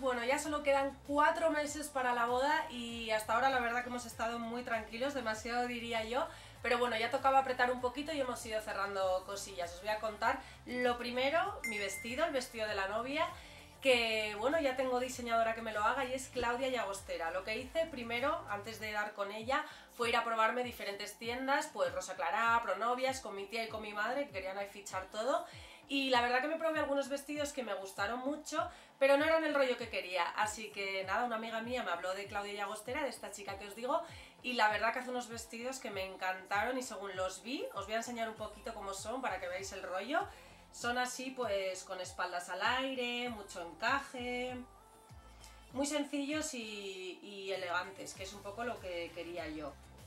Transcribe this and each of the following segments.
bueno, ya solo quedan 4 meses para la boda y hasta ahora la verdad que hemos estado muy tranquilos, demasiado diría yo, pero bueno, ya tocaba apretar un poquito y hemos ido cerrando cosillas. Os voy a contar lo primero, mi vestido, el vestido de la novia, que bueno, ya tengo diseñadora que me lo haga y es Claudia Llagostera. Lo que hice primero, antes de dar con ella, fue ir a probarme diferentes tiendas, pues Rosa Clara, Pronovias, con mi tía y con mi madre, que querían ahí fichar todo. Y la verdad que me probé algunos vestidos que me gustaron mucho, pero no eran el rollo que quería. Así que nada, una amiga mía me habló de Claudia Llagostera, de esta chica que os digo, y la verdad que hace unos vestidos que me encantaron y según los vi, os voy a enseñar un poquito cómo son para que veáis el rollo. Son así pues con espaldas al aire, mucho encaje, muy sencillos y elegantes, que es un poco lo que quería yo.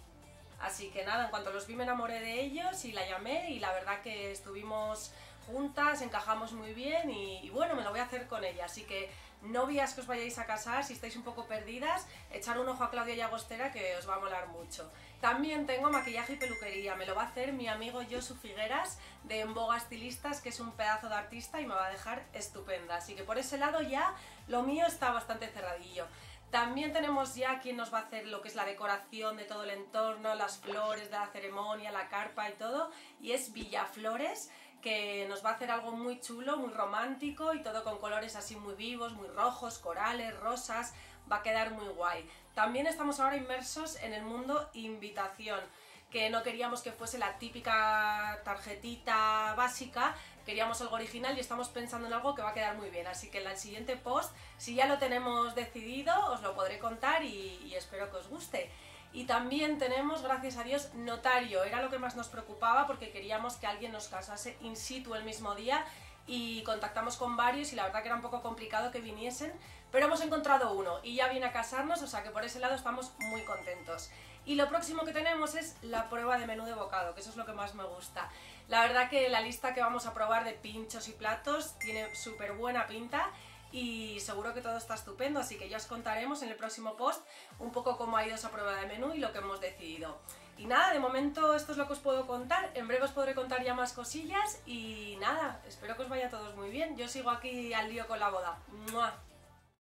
Así que nada, en cuanto los vi me enamoré de ellos y la llamé y la verdad que estuvimos juntas, encajamos muy bien y bueno, me lo voy a hacer con ella. Así que novias que os vayáis a casar, si estáis un poco perdidas, echar un ojo a Claudia Llagostera que os va a molar mucho. También tengo maquillaje y peluquería, me lo va a hacer mi amigo Josu Figueras de En Boga Estilistas, que es un pedazo de artista y me va a dejar estupenda. Así que por ese lado ya lo mío está bastante cerradillo. También tenemos ya quien nos va a hacer lo que es la decoración de todo el entorno, las flores de la ceremonia, la carpa y todo, y es Villaflores, que nos va a hacer algo muy chulo, muy romántico y todo con colores así muy vivos, muy rojos, corales, rosas, va a quedar muy guay. También estamos ahora inmersos en el mundo invitación, que no queríamos que fuese la típica tarjetita básica, queríamos algo original y estamos pensando en algo que va a quedar muy bien, así que en el siguiente post, si ya lo tenemos decidido, os lo podré contar y espero que os guste. Y también tenemos, gracias a Dios, notario, era lo que más nos preocupaba porque queríamos que alguien nos casase in situ el mismo día y contactamos con varios y la verdad que era un poco complicado que viniesen, pero hemos encontrado uno y ya viene a casarnos, o sea que por ese lado estamos muy contentos. Y lo próximo que tenemos es la prueba de menú de bocado, que eso es lo que más me gusta. La verdad que la lista que vamos a probar de pinchos y platos tiene súper buena pinta y seguro que todo está estupendo, así que ya os contaremos en el próximo post un poco cómo ha ido esa prueba de menú y lo que hemos decidido. Y nada, de momento esto es lo que os puedo contar, en breve os podré contar ya más cosillas y nada, espero que os vaya a todos muy bien, yo sigo aquí al lío con la boda. ¡Mua!